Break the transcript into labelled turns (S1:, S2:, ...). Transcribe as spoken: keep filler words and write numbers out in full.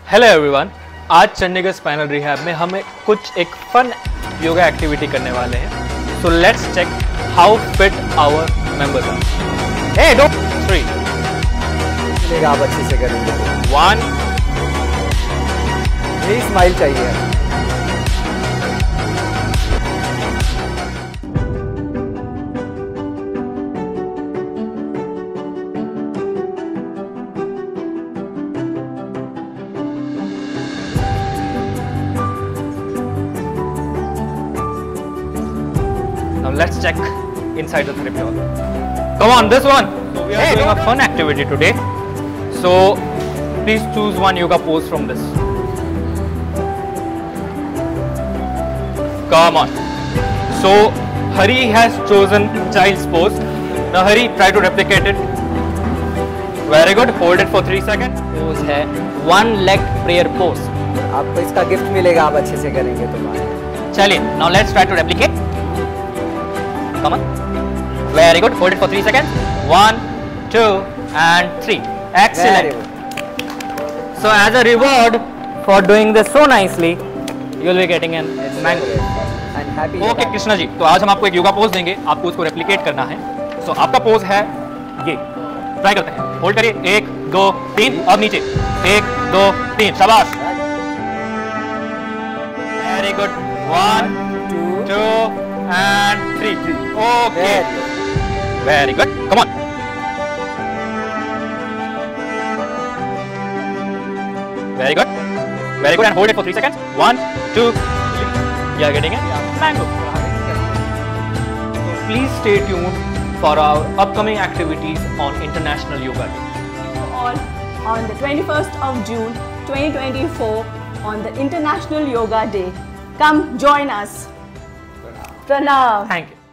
S1: Hello everyone, आज Chandigarh spinal rehab में हमें कुछ एक फन योगा एक्टिविटी करने वाले हैं। So let's check how fit our members are. Hey don't three
S2: चलेगा, आप अच्छे से करेंगे।
S1: वन,
S2: यही स्माइल चाहिए।
S1: now let's check inside the therapy hall. Come on, this one. So we are hey, doing a fun activity today. So please choose one yoga pose from this. Come on. So Hari has chosen child's pose. Now Hari, try to replicate it. Very good. Hold it for three seconds.
S3: Pose है one leg prayer pose.
S2: आपको इसका gift मिलेगा, आप अच्छे से करेंगे तो।
S3: चलिए, now let's try to replicate. Come on. Very good. Hold it for three seconds. One, two, and three. Excellent. So as a reward for doing this so nicely, you will be getting a mango.
S2: And happy.
S1: Okay Krishna ji, तो आज हम आपको एक yoga pose देंगे, आपको उसको replicate करना है। सो so, आपका पोज है ये। ट्राई करते हैं। होल्ड करिए, एक दो तीन, अब नीचे, एक दो तीन, शाबाश। Very good. One, two and three. Okay. Very good. Come on. Very good. Very good. And hold it for three seconds. One, two, three. You are getting it? Mango. So please stay tuned for our upcoming activities on International Yoga Day.
S4: On, on the twenty-first of June twenty twenty-four on the International Yoga Day. Come join us. Pranav.
S1: Thank you.